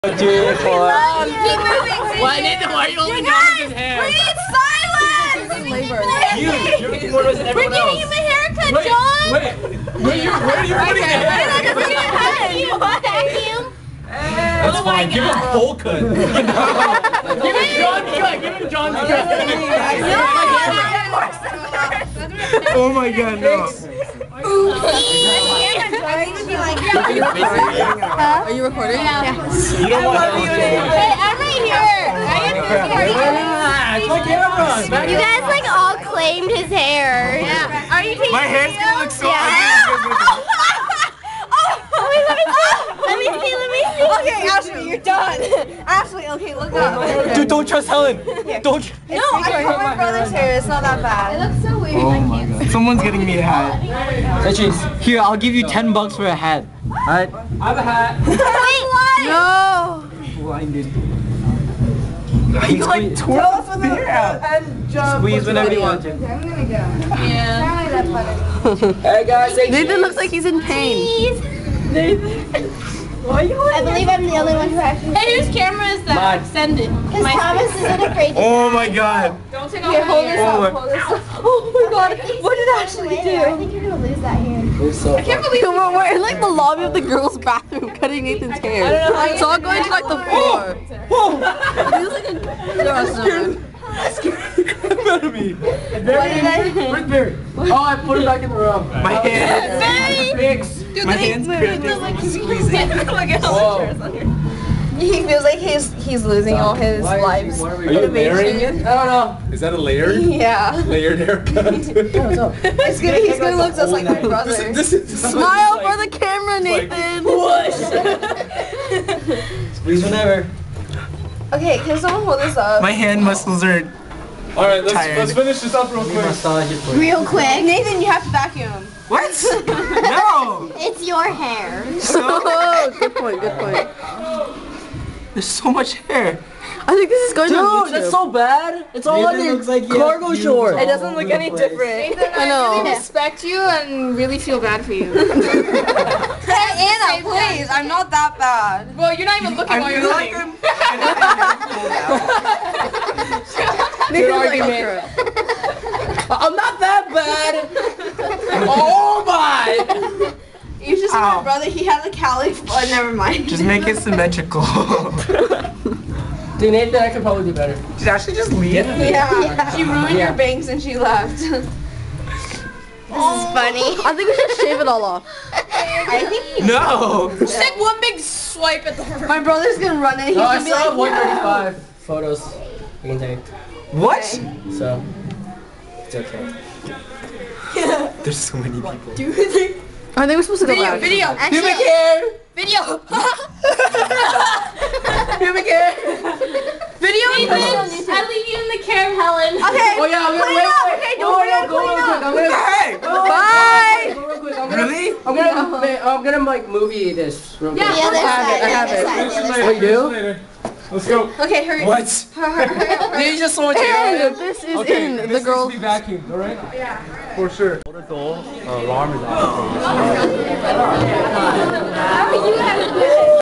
3, 4. Keep moving. Why are you only noticing his hair? Please, silence! You're getting more than everyone else. We're getting him a haircut, John! Wait. Where are you putting the hair? Vacuum. That's fine. Give him a full cut. Give him John's cut. Give him John's cut. Oh my god, no. Are you recording? Yeah. You don't want to Hey, I'm right here. It's my camera. You guys like all claimed his hair. Yeah. Are you taking My hair's gonna look so ugly. Let me see. Okay, Ashley, you're done. Ashley, okay, look up. Dude, don't trust Helen. Don't. No, I cut my brother's hair. It's not that bad. It looks so weird. Oh my god. Someone's getting me a hat. Here, I'll give you $10 for a hat. Alright? I have a hat. Wait, what? No. Blinded. You like twirl us with your hair and jump. Squeeze whenever you want to. I'm gonna go. Yeah. Hey guys, Nathan looks like he's in pain. I believe I'm the only one who actually. Hey, whose camera is that? Send it. Because Thomas isn't afraid to. Oh my god. Don't take Here, off hold my this hair. up. Hold this up. Oh my god. What did Ashley I do? think you're gonna lose that hair. I can't believe We're in like the lobby of the girls' bathroom cutting Nathan's hair. So I'll go into like the floor. He's like a dresser. Out of me. Where's Barry? Oh, I put him back in the room. My hand. Fix. My hand's squeezing. He feels like he's losing all his lives. Are you layering it? I don't know. Is that a layer? Yeah. Layered haircut. He's gonna look just like my brother. Smile for the camera, Nathan. Squeeze whenever. Okay, can someone hold this up? My hand muscles are All right, tired. let's finish this up real quick. Real quick. Nathan, you have to vacuum. What? No. It's your hair. Oh, good point. Good point. There's so much hair. I think this is going on YouTube. That's so bad. It's all on your cargo shorts. It doesn't look any different. I know. respect you and really feel bad for you. Hey, Anna, please. I'm not that bad. Well, you're not even looking while you're like looking. Good argument. I'm not that bad. Oh my. You just saw my brother. He had a Cali. Never mind. Just make it symmetrical. Dude, Nathan, I could probably do better. Did Ashley just leave? Yeah. She ruined your bangs and she left. This is funny. I think we should shave it all off. I think No. Just take one big swipe at the front. My brother's gonna run in. He's No, I gonna be still have like, 135 photos we can take. What? So, it's okay. There's so many people. I think we're supposed to go back. Video. Pubic hair. Video. Pubic hair. Video. I leave you in the care of Helen. Okay. Oh yeah, I'm gonna Clean up. Okay, don't forget to go real clean quick. up. I'm gonna Hey. Bye. go real quick. Really? I'm gonna like movie this real quick. the other side. I have it. Oh, you do? Let's go. Okay, hurry. What? Did you just want And this is in the girls. Be vacuumed, all right? Yeah. For sure. Alarm is off.